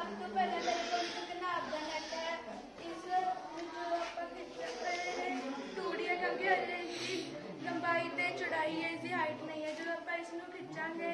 ਸਭ ਤੋਂ ਪਹਿਲਾਂ ਤਾਂ ਇੱਕ ਨਾਪ ਦਾ ਨੈਟ ਹੈ। ਇਸ ਜੋ ਆਪਾਂ ਟੂੜੀਆਂ ਕਿਉਂਕਿ ਹਜੇ ਇਸਦੀ ਲੰਬਾਈ ਤੇ ਚੌੜਾਈ ਹੈ, ਇਸਦੀ ਹਾਈਟ ਨਹੀਂ ਹੈ। ਜਦੋਂ ਆਪਾਂ ਇਸ ਨੂੰ ਖਿੱਚਾਂਗੇ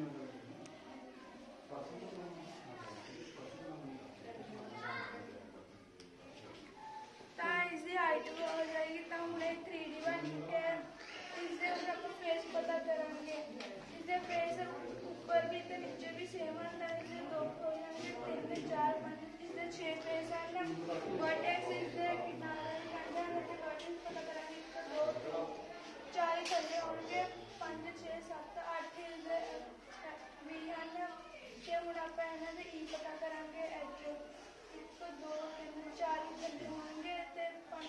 ਤਾਂ ਇਸਦੀ ਹਾਈਟ ਹੋ ਜਾਏਗੀ। ਤਾਂ ਹੁਣ ਇਹ 3D ਬਣ ਚੁੱਕਿਆ ਹੈ। ਇਸਦੇ ਹੁਣ ਆਪਾਂ ਫੇਸ ਪਤਾ ਕਰਾਂਗੇ। ਇਸਦੇ ਫੇਸ ਉੱਪਰ ਵੀ ਤੇ ਨੀਚੇ ਵੀ ਸੇਮ ਆਉਂਦਾ ਹੈ। ਇਸਦੇ 2 ਹੋ ਜਾਣਗੇ, 3 4 5 ਇਸਦੇ 6 ਫੇਸ ਹਨ। ਵਰਟੈਕਸ ਇਸਦੇ ਕਿਨਾਰੇ ਕਹਿੰਦੇ ਹਨ ਅਤੇ ਵਰਟੈਕਸ ਪਤਾ ਕਰਾਂਗੇ। 1 2 4 ਥੱਲੇ ਹੋਣਗੇ, 5 6 7 8 ਇਸਦੇ ਵੀ ਹਨ। ਤੇ ਹੁਣ ਆਪਾਂ ਇਹਨਾਂ ਦੇ ਪਤਾ ਕਰਾਂਗੇ। 1 2 3 4 ਥੱਲੇ ਹੋਣਗੇ ਤੇ